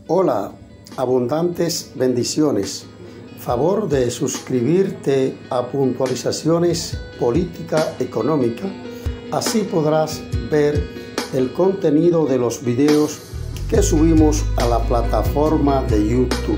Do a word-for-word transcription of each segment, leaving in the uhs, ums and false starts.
Hola, abundantes bendiciones. Favor de suscribirte a Puntualizaciones Política Económica. Así podrás ver el contenido de los videos que subimos a la plataforma de YouTube.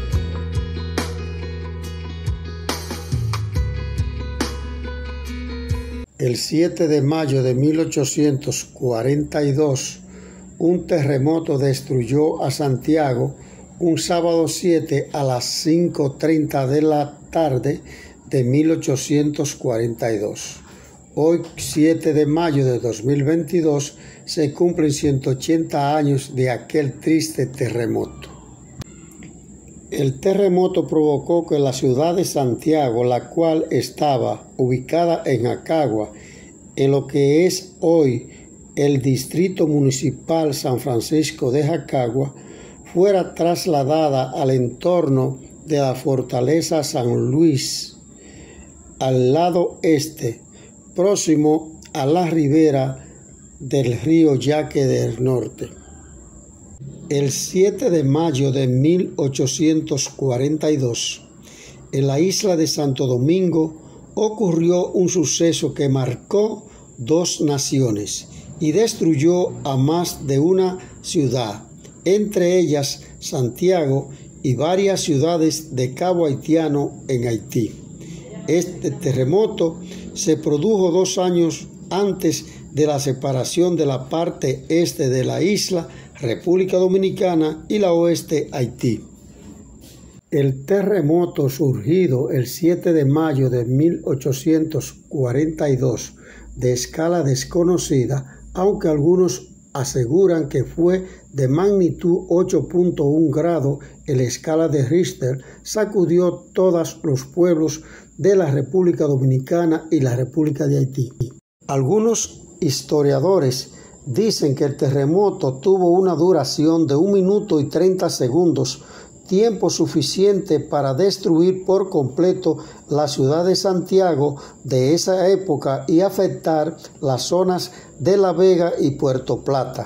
El siete de mayo de mil ochocientos cuarenta y dos, un terremoto destruyó a Santiago un sábado siete a las cinco treinta de la tarde de mil ochocientos cuarenta y dos. Hoy, siete de mayo de dos mil veintidós, se cumplen ciento ochenta años de aquel triste terremoto. El terremoto provocó que la ciudad de Santiago, la cual estaba ubicada en Jacagua, en lo que es hoy el Distrito Municipal San Francisco de Jacagua, fuera trasladada al entorno de la Fortaleza San Luis, al lado este, próximo a la ribera del río Yaque del Norte. El siete de mayo de mil ochocientos cuarenta y dos, en la isla de Santo Domingo, ocurrió un suceso que marcó dos naciones y destruyó a más de una ciudad, entre ellas Santiago y varias ciudades de Cabo Haitiano en Haití. Este terremoto se produjo dos años antes de la separación de la parte este de la isla, República Dominicana, y la oeste, Haití. El terremoto surgido el siete de mayo de mil ochocientos cuarenta y dos, de escala desconocida, aunque algunos aseguran que fue de magnitud ocho punto uno grado en la escala de Richter, sacudió todos los pueblos de la República Dominicana y la República de Haití. Algunos historiadores dicen que el terremoto tuvo una duración de un minuto y treinta segundos, tiempo suficiente para destruir por completo la ciudad de Santiago de esa época y afectar las zonas de La Vega y Puerto Plata.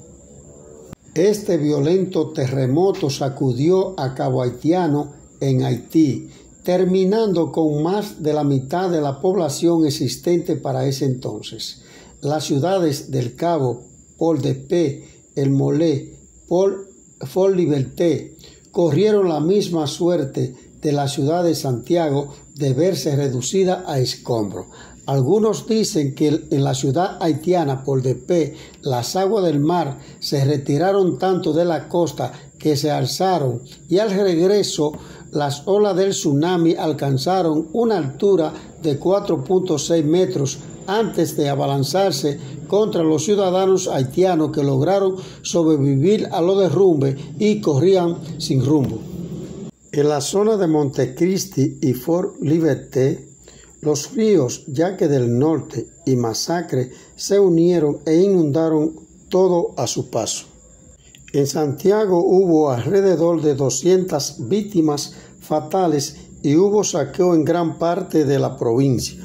Este violento terremoto sacudió a Cabo Haitiano en Haití, terminando con más de la mitad de la población existente para ese entonces. Las ciudades del Cabo, Port-de-Paix, El Mollet, Fort Liberté, corrieron la misma suerte de la ciudad de Santiago de verse reducida a escombros. Algunos dicen que en la ciudad haitiana Port-de-Paix las aguas del mar se retiraron tanto de la costa que se alzaron y al regreso las olas del tsunami alcanzaron una altura de cuatro punto seis metros antes de abalanzarse contra los ciudadanos haitianos que lograron sobrevivir a los derrumbes y corrían sin rumbo. En la zona de Montecristi y Fort Liberté, los ríos Yaque del Norte y Masacre se unieron e inundaron todo a su paso. En Santiago hubo alrededor de doscientas víctimas fatales y hubo saqueo en gran parte de la provincia.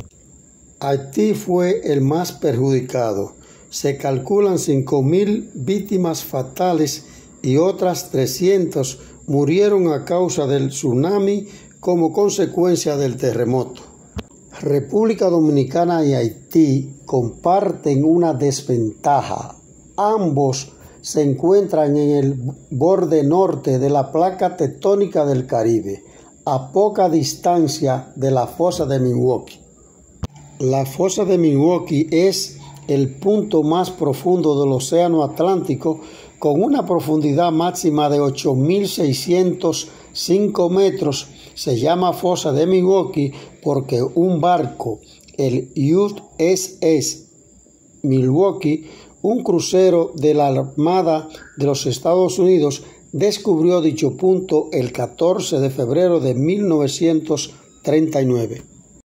Haití fue el más perjudicado. Se calculan cinco mil víctimas fatales y otras trescientas murieron a causa del tsunami como consecuencia del terremoto. República Dominicana y Haití comparten una desventaja. Ambos se encuentran en el borde norte de la placa tectónica del Caribe, a poca distancia de la fosa de Milwaukee. La fosa de Milwaukee es el punto más profundo del Océano Atlántico, con una profundidad máxima de ocho mil seiscientos cinco metros. Se llama fosa de Milwaukee porque un barco, el U S S Milwaukee, un crucero de la Armada de los Estados Unidos, descubrió dicho punto el catorce de febrero de mil novecientos treinta y nueve.